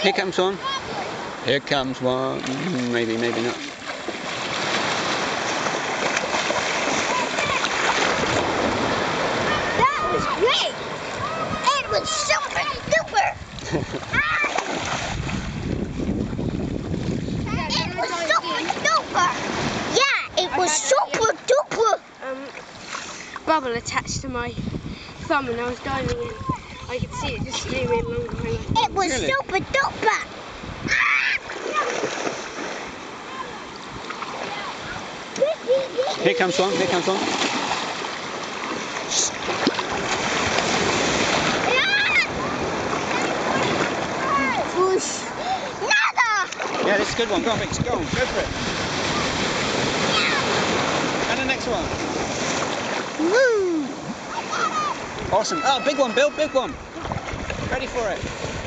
Here comes one. Here comes one. Maybe, maybe not. That was great. It was super duper. It was super duper. Yeah, it was super duper. Bubble attached to my thumb and I was diving in. I could see it just streaming along the way. It was Really? super duper. Here comes one. Here comes one. Whoosh. Nada. Yeah, this is a good one. Go on, Vix. Go on. Go for it. And the next one. Woo. Awesome. Oh, big one, Bill. Big one. Ready for it.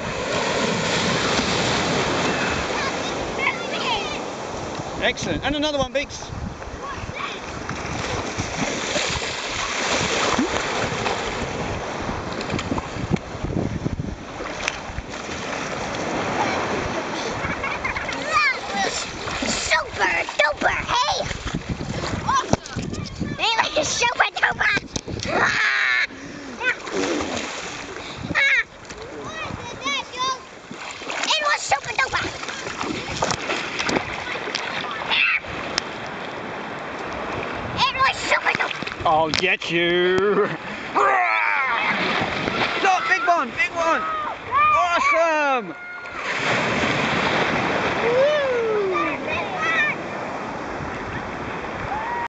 Excellent. And another one, Vix. Super duper. Hey. Awesome. It was super duper. It was super duper. It was super duper. I'll get you. Look, big one, big one. Awesome.